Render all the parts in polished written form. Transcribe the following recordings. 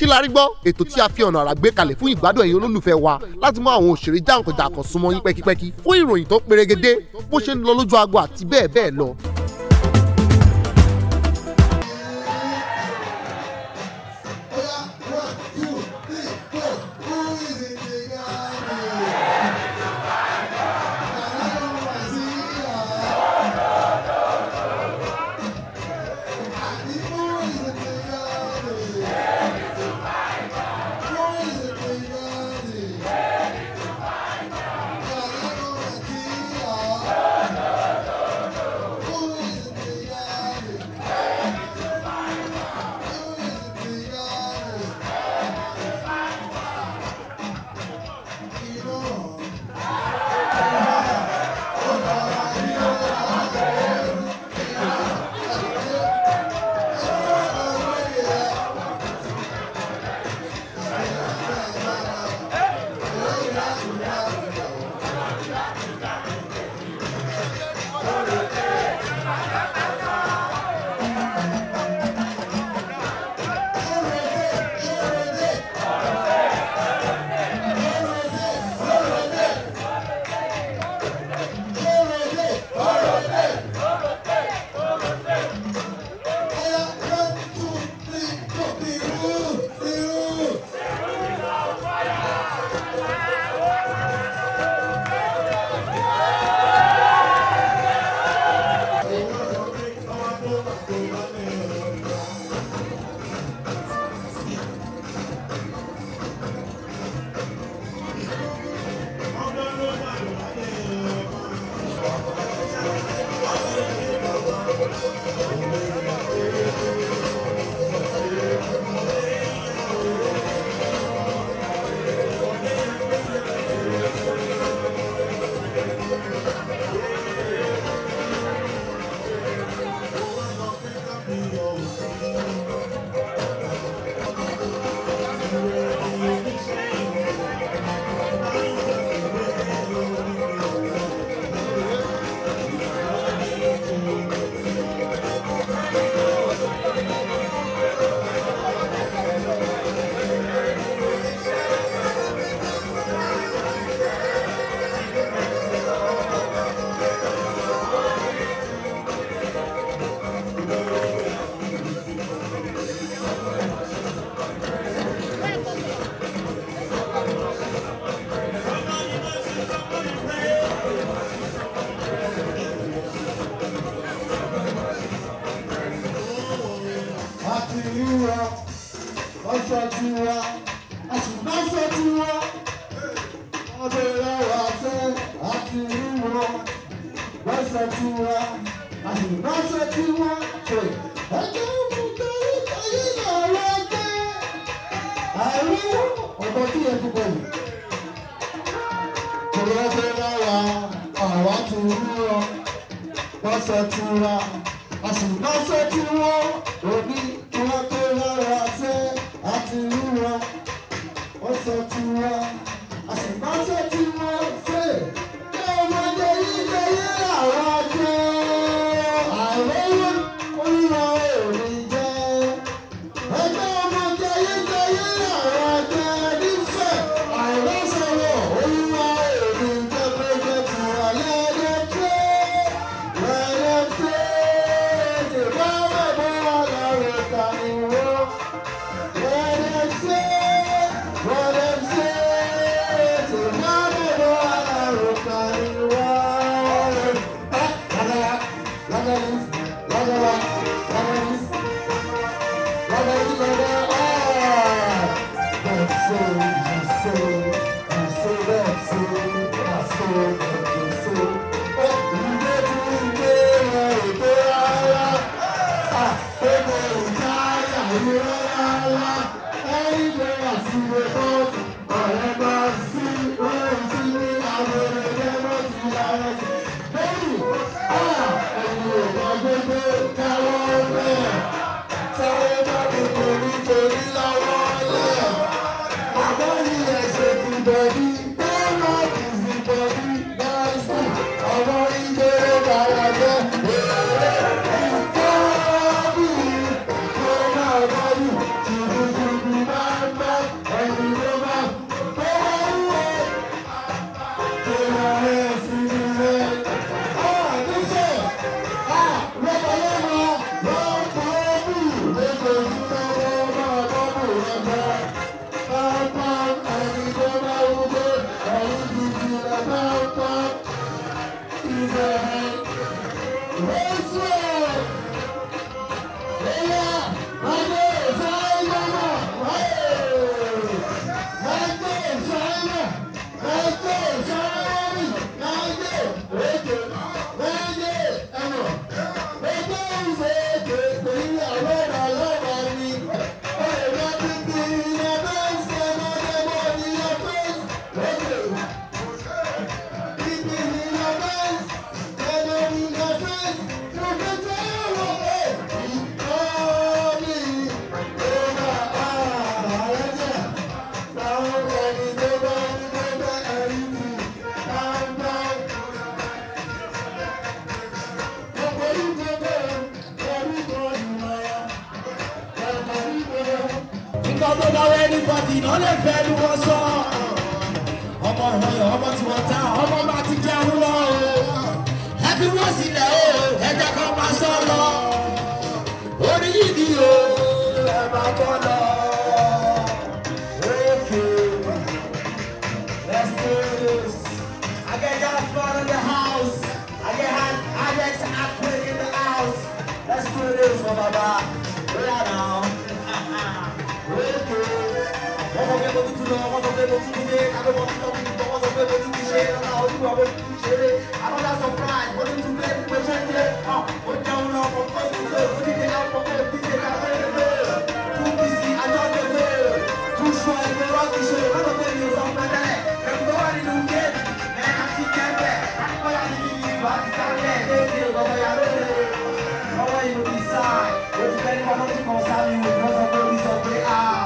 kí la rí gbọ́ ètò tí a fi ọ̀nà àrà gbé kalẹ̀ fún ìgbádùn ẹ̀yin olólùfẹ́ wa láti mú àwọn òṣèré jàǹkànjàǹkàn súnmọ́ yín pẹ́kípẹ́kí fún ìròyìn tó perégedé bó ṣe ń lọ lójú agbo àti bẹ́ẹ̀ bẹ́ẹ̀ lọ. nǹkan tó bá wẹ́ níbọ̀dì iná lè fẹ́ ní wọ́n sọ. ọmọ ìrọ̀yọ̀ ọmọ tí wọ́n ta ọmọ bá ti jẹun lọ o. ẹbí wọ́n sílẹ̀ o ẹ̀jẹ̀ kan máa sọ lọ. orí yìí ni o ẹ máa bọ́ lọ. Let's do this. I get that fun in the house. I get in the house. Let's do this for Baba. Right now. Okay. Wọ́n sọ pé mo tuntun lọ, wọ́n sọ pé mo tuntun dé, kábẹ́ mo tuntun lọ, wọ́n sọ pé mo tuntun ṣe, ọ̀nà olúwa mo tuntun ṣeré. Another surprise, mo tuntun gbé mo ṣe ń gbé. Ó jẹun náà, mo kọ́ sí ilé, ó dídé náà, mo kọ́ dídé kábẹ́ ilé. Too busy, àjọ gbẹgbẹ. Too sure, ìgbé rọ́ọ̀kì ṣe, wọ́n sọ pé mi ò sọ pé tẹ́lẹ̀. Ẹ̀kọ́ wà nínú géèmì, ẹ̀ àti kẹ́mbẹ̀. Kánípọ̀ yà ní yìí, ìgbà àti kẹ́mbẹ̀, déédéé, ọmọ yà lóore. Ọmọ yìí ò ní sáà, ó ti fẹ́ ní wọn lọ́dún kan sáà mi ò ní ọ̀sán pé ó ní sọ pé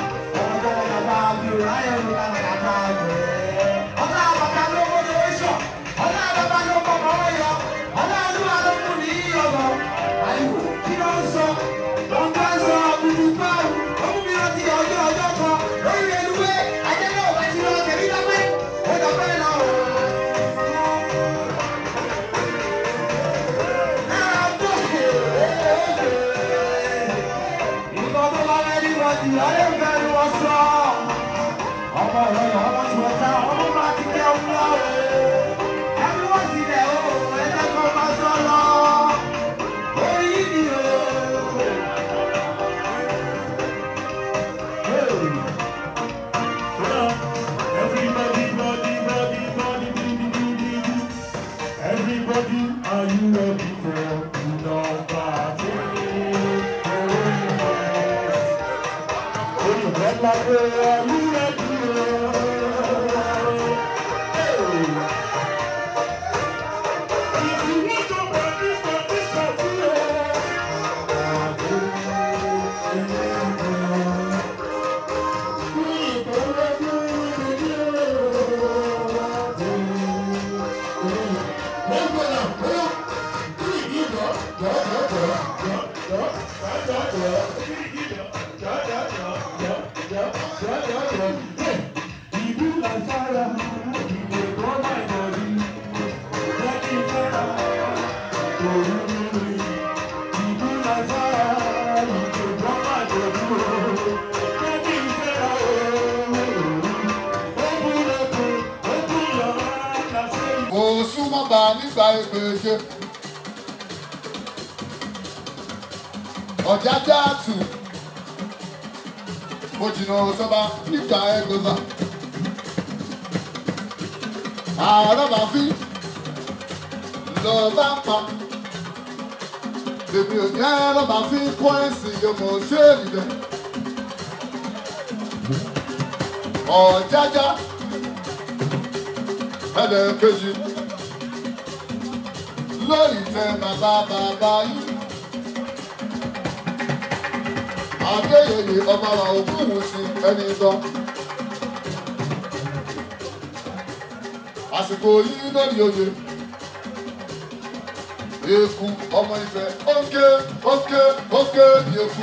Ọ̀jájá tù mo jìnnà sọ́ba nígbà ẹgbẹ̀fà àrọ́bà fi lọ bá pa bèbí òní àrọ́bà fi pọ́ìnsì yọmọ ṣéèlì dẹ Ọ̀jájá ẹlẹ́ẹ̀kejì lórí tẹ bàbá yìí. Adéyẹyẹ ọba wa òkúwù sí ẹni tán. Àsìkò yìí lórí oyè. Eku ọmọ Ifẹ̀ ókè ní eku.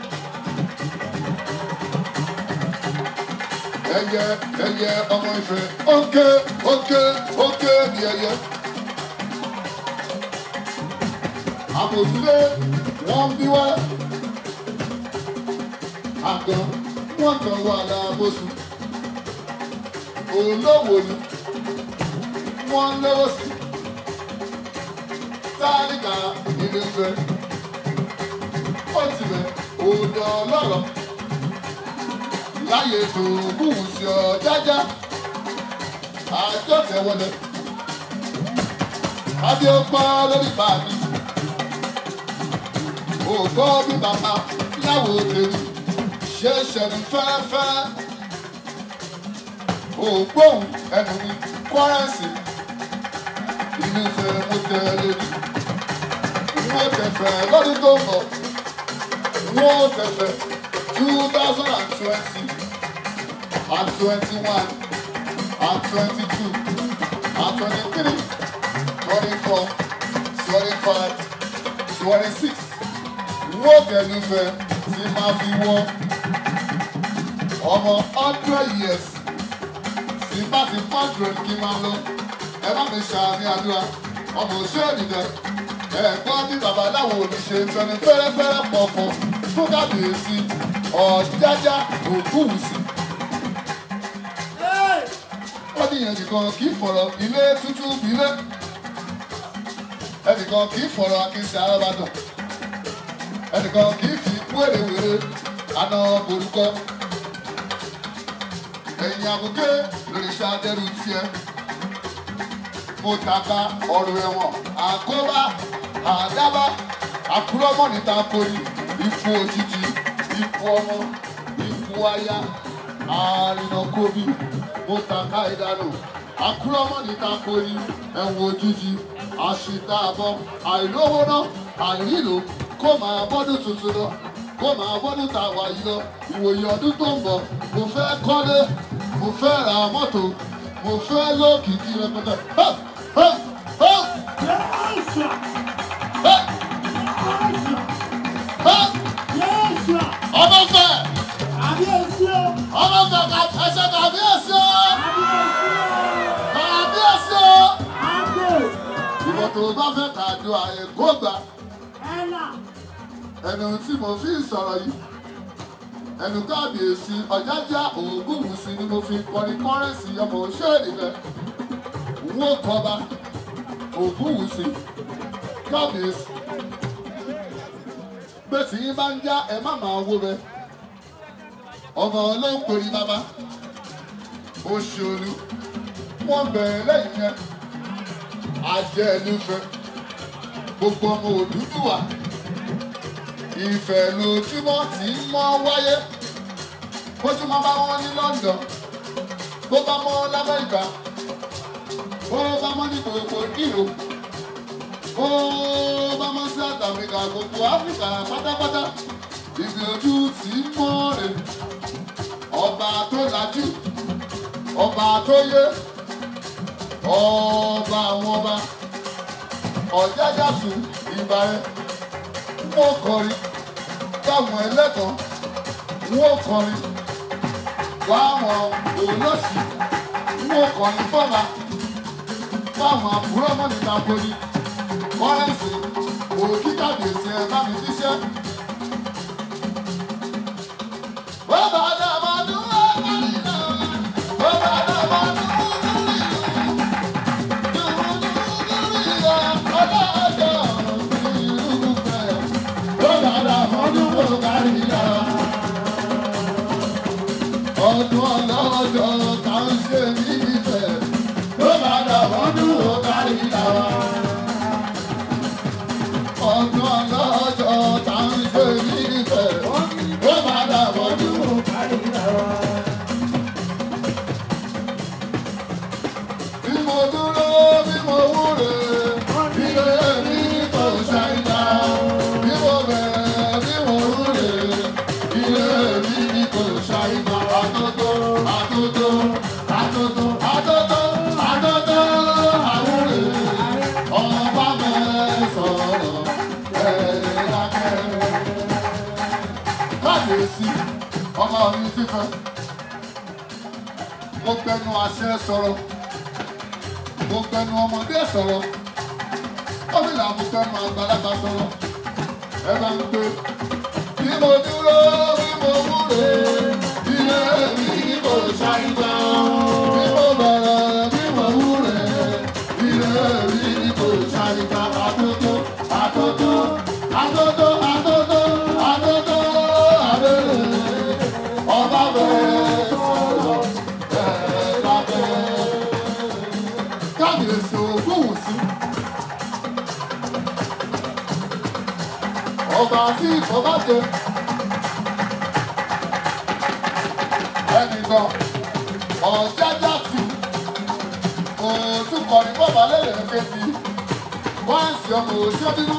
Ẹyẹ ọmọ Ifẹ̀ ókè ní ẹyẹ. Àmọ̀dúlé wọ́n bí wá. Àgàn wọ́n kàn wà lábòsùn. Olówó ni wọ́n lówó sí. Tálíkà ìlú Ifẹ̀. Ó ti bẹ̀ òdò lọ́rọ̀. Láyé tó bùhùn sí Ọ̀jájá. Àjọ tẹ̀wọ́lẹ̀. Adé ó pọ́n lórí bàbí. Ògbó bí bàbá láwo tèmi. Ṣẹ̀ṣẹ̀rì fẹ́rẹ́fẹ́rẹ́ ògbóhùn ẹnu mi kọ́rẹ́ǹsì inú Ifẹ̀ mo tẹ lórí mo tẹ̀fẹ̀ lọ́dún tó ń bọ̀ mo tẹ̀fẹ̀ 2020 and 21 and 22 and 23 24 25 26 mo tẹ̀lé Ifẹ̀ tí máa fi wọ́n. ọmọ 100 years tí bá ti 100 kí n máa lọ ẹ má mi ṣàmì àdúrà ọmọ òṣèré nìkan ẹ̀gbọ́n bí babaláwo mi ṣe ń tẹnu fẹ́rẹ́fẹ́rẹ́ pọ̀ fún kábíyèsí Ọ̀jájá Ògúnwùsì. Wọ́n ní ẹnìkan kì í fọ̀rọ̀ ilé tútù bílé ẹnìkan kì í fọ̀rọ̀ akínsí arábàdàn ẹnìkan kì í fi wérewère àná borúkọ ẹ̀yìn àbùké lòrìṣà dẹrù tiẹ̀ mo tàka ọ̀rọ̀ ẹ̀wọ̀n àkóbá àdábá àkúrọ́mọ́ níta kori ikú òjijì ikú ọmọ ikú aya àrìnàkóbi mo tàka ìdánù àkúrọ́mọ́ níta kori ẹ̀wọ̀n òjijì àṣìta àbọ̀ àìlówó náà àìrílò kó máa bọ́dún tuntun lọ kó máa bọ́dún tá a wà yìí lọ ìwòye ọdún tó ń bọ̀ mo fẹ́ kọ́lé mo fẹ́ ra mọ́tò mo fẹ́ lókìkí rẹpẹtẹ. Ọmọ fẹ́ ẹsẹ̀ kàbíyèsí o kàbíyèsí o ìwọ tó bá fẹ́ kàdó àyè kó gbà ẹnu tí mo fi sọ̀rọ̀ yìí ẹnu kábíyèsí Ọ̀jájá Ògúnwùsì ni mo fi kọrin kọ́rẹ́nsì ọmọ òṣèré nìkan wọ́n kọba Ògúnwùsì kábíyèsí bẹ́ẹ̀ tí yín bá ń já ẹ má máa wó bẹ ọmọ olóńpẹ̀rì bàbá Òṣòlù wọ́n bẹ̀rẹ̀ lẹ́yìn yẹn ajẹ́ ẹlúfẹ́ gbogbo ọmọ Odùduwà ìfẹ́ lójúmọ́ tí ń mọ́ wáyé bójúmọ́ bá wọn ní London bó bá mọ́ l'Amẹ́ríkà bó bá mọ́ ní gbogbo ìlú bó bá mọ́ South Africa gbogbo Áfíríkà pátápátá ibi ojú tí ń mọ́ rè ọba tó lajú ọba tó yé ọba àwọn ọba Ọ̀jájá tún ìbà rẹ̀ wọ́n kọrin báwọn ẹlẹ́kọ̀ọ́ wọ́n kọrin báwọn olóṣì wọ́n kọrin fọ́ba báwọn àbúrò mọ́nìta poli kọ́rẹ́ǹsì òkí kábíyèsí ẹ̀ bá mi jíṣẹ́. Bọ́bá náà máa dúró kárí náà bọ́bá náà máa dúró kárí ọdún ọlọ́jọ́ tá ń ṣe ní ìfẹ́ ló bá dàbọ̀dún ó kárí lára. Ọdún ọlọ́jọ́ tá ń ṣe ní ìfẹ́ ló bá dàbọ̀dún ó kárí lára. Bí mo dúró bí mo wúre ilé mi kò ṣàìdá bí mo bẹ̀rẹ̀ bí mo wúre ilé mi kò ṣàìdá. Ọmọ mi ti fẹ́, mo gbẹnu àṣẹ sọ̀rọ̀, mo gbẹnu ọmọdé sọ̀rọ̀, ó fi là mo gbẹnu àgbàlagbà sọ̀rọ̀, ẹ bá ń gbé. Bí mo dúró bí mo wúre, ilé mi kò ṣàìgbà. Bí mo bẹ̀rẹ̀ bí mo wúre, ilé mi kò ṣàìgbà. Àtótó, àtótó, àtótó, àtótó, àtótó, àbẹ̀rẹ̀. Ọba bẹ̀rẹ̀ sọ̀rọ̀ bẹ̀rẹ̀ lábẹ́. Kábíyèsí Ògúnwùsì. Ọba tí ìfọ̀bàjẹ́. Ẹnìkan Ọ̀jájá tù. Òtún kọ̀ọ̀nì bọ́ọ̀bà lẹ́lẹ̀ kejì. Wọ́n ń ṣe ọmọ òṣèbínú.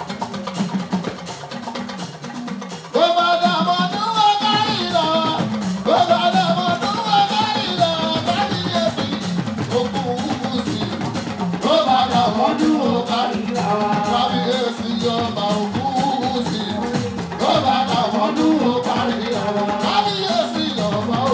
Bó bá dá ọmọ ọdún wọ́n kárí lọ. Bó bá dá ọmọ ọdún wọ́n kárí lọ. Kábíyèsí Ògúnwùsì. Bó bá dá ọmọ ọdún wọ́n kárí lọ. Kábíyèsí ọba Ògúnwùsì. Bó bá dá ọmọ ọdún wọ́n kárí lọ. Kábíyèsí ọba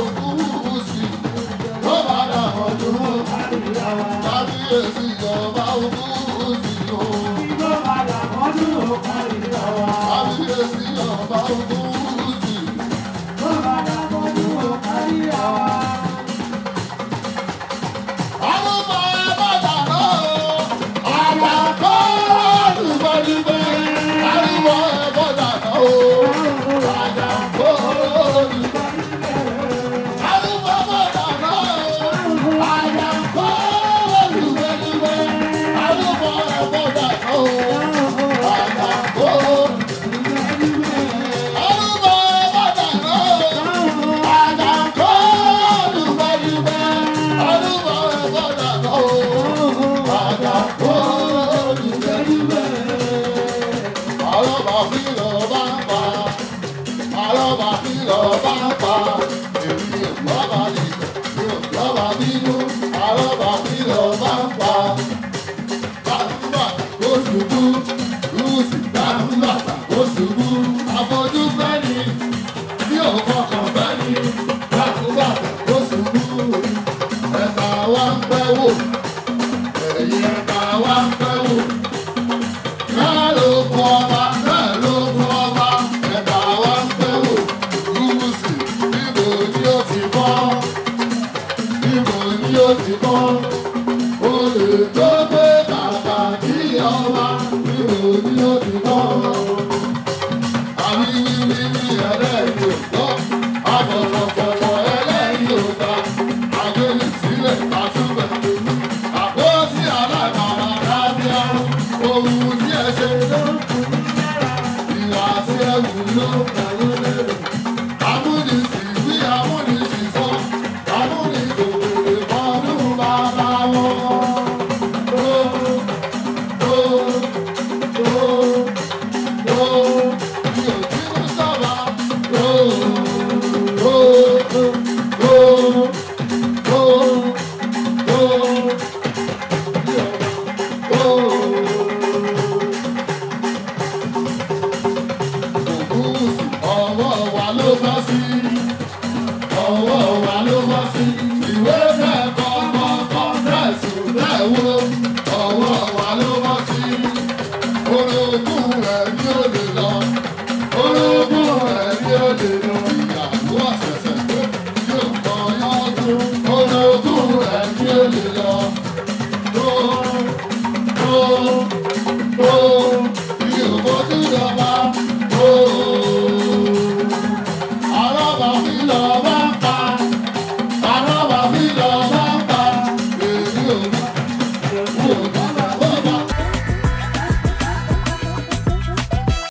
àrọ́bà tí lọ bá pa. Èmi ò lọ́ba nìkan, mi ò lọ́ba bínú, àrọ́bà tí lọ bá pa. Bàbá ó ṣubú, Rúùsì bàbá ó ṣubú. Àfojú fẹ́ ni, tí ò fọkàn fẹ́ ni, bàbá ó ṣubú. Ẹ̀ka wa ń pẹ́ wò, ẹ̀yìn ẹ̀ka wa ń pẹ́ wò. Náà ló kọ́ ọba, náà ló kọ́ ọba. Ẹ̀ka wa ń pẹ́ wò, Rúùsì níbo ni ó ti bọ́? Níbo ni ó ti bọ́? Olè tó gbé bàbá kí ọba, níbo ni ó ti bọ́? Àwíwíwí ẹlẹ́yìn ò gbọ́, àfọ̀fọ̀fọ̀ ẹlẹ́yìn ò gbà. Àgbélé sílẹ̀ àtúbẹ̀. Àpótí alágbára dábíà, ohun tí ẹ ṣe ló ń kú lára. Ìwà tí ẹ wù ló ń kàwé lérò. Amúnisìn wí amúnisìn sọ, amúnisìn òkèlè mọ́nú bàbá wọn. Mi ò bínú sábà. Ọwọ́ wa ló bọ́ sí, ọwọ́ wa ló bọ́ sí, ìwé mẹ́kọ̀ọ́ kọ̀ọ̀kan tẹ̀sùn tẹ̀wó, ọwọ́ wa ló bọ́ sí. Orogún rẹ̀ ni ó lè lọ, orogún rẹ̀ ni ó lè lọ. Ìyàwó ọ̀sẹ̀sẹ̀ pé tí ó kọ yọ́dún, orogún rẹ̀ ni ó lè lọ.